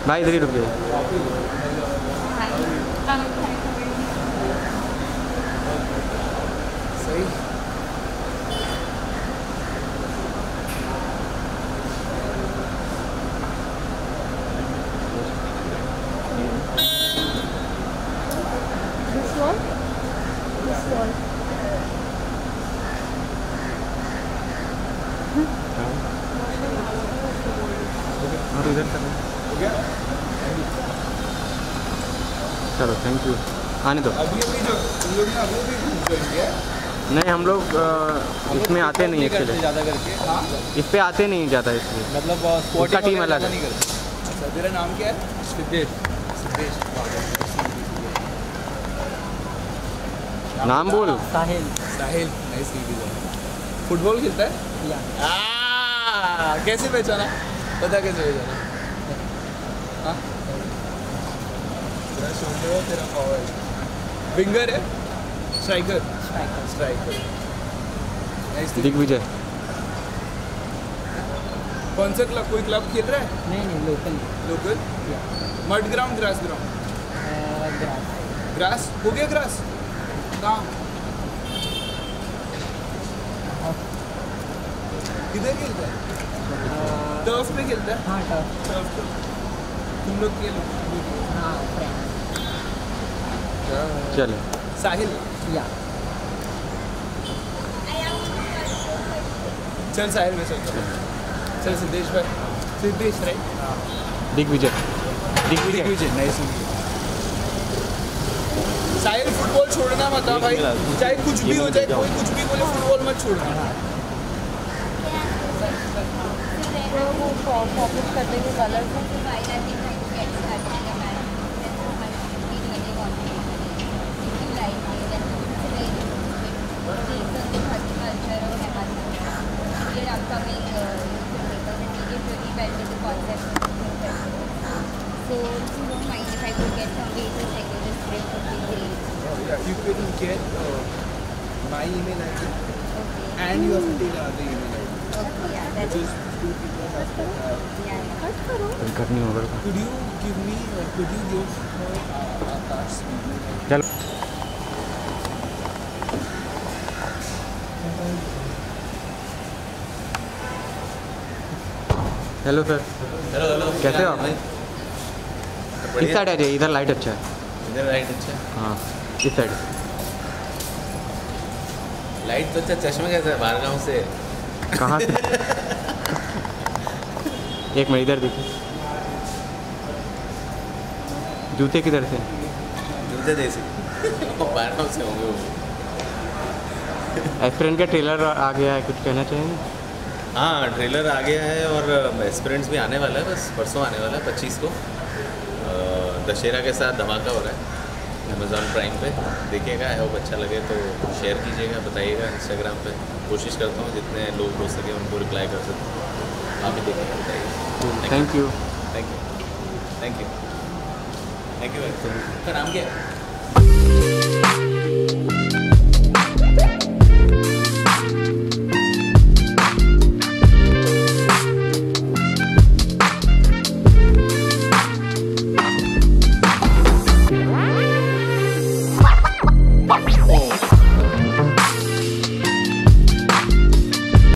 भाई इधर ही रुक गए। सही। This one? This one. और इधर कर चलो, थैंक यू। आने दो। अभी अभी जो तुम लोग ना अभी ज्वाइन किया है? नहीं, हम लोग इसमें आते नहीं एक्चुअली, ज़्यादा करके। हाँ इस पे आते नहीं ज़्यादा इसलिए। मतलब उसका टीम अलग है। नहीं करते। अच्छा, तेरा नाम क्या है? सिद्धेश। सिद्धेश नाम बोल। Sahil. Sahil. Nice meet you. Football खेलता है? Yeah. कैसे पहचाना? पता कैसे पहचाना? हाँ? तेरा शोल्डर है, तेरा फॉरवर्ड। विंगर है? Striker? Striker. Striker. Nice. Digvijay. कौन सा क्लब? कोई क्लब खेल रहा है? नहीं local. Local? Yeah. Mud ground, grass ground? Grass. Grass हो गया। ग्रास कहाँ? किधर खेलता है? टर्फ पे खेलता है? हाँ tough. टर्फ पे। तुम लोग खेलो। हाँ friend. चलो साहिल। Yeah. चल साहिल में चल। चल सिद्धेश भाई। Siddhesh right? Digvijay. Digvijay. Nice. Sahil football छोड़ना मत हाँ भाई, चाहे कुछ भी हो जाए, कोई कुछ भी बोले, फुटबॉल मत छोड़ना। वो पॉकेट करने के कलर से So, if you don't mind if I could get some basic technical script would be great. You can get my email ID Okay. and you have to take another email ID. Okay, yeah, that's Just two people have to yeah. करनी होगा। Could you give her Akash email ID? चलो hello sir. Hello कैसे हो आप? इस side आ जाइए, इधर light अच्छा है। इधर लाइट अच्छा है। हाँ इस साइड। लाइट तो अच्छा, चश्मा कैसा है बाहर गाँव से? कहाँ से? एक मिनट इधर देखिए। जूते किधर से? जूते देसी बाहर गाँव से होंगे वो। एस्पिरेंट का ट्रेलर आ गया है, कुछ कहना चाहेंगे? हाँ, ट्रेलर आ गया है और एस्पिरेंट्स भी आने वाला है, बस परसों आने वाला है 25 को। दशहरा के साथ धमाका हो रहा है अमेज़ॉन प्राइम पे। देखिएगा, आई होप अच्छा लगे तो शेयर कीजिएगा, बताइएगा इंस्टाग्राम पे। कोशिश करता हूँ जितने लोग हो सके उनको रिप्लाई कर सकते। आप भी देखिएगा, बताइए। Thank you. Thank you. Thank you. Thank you. आपका नाम क्या है?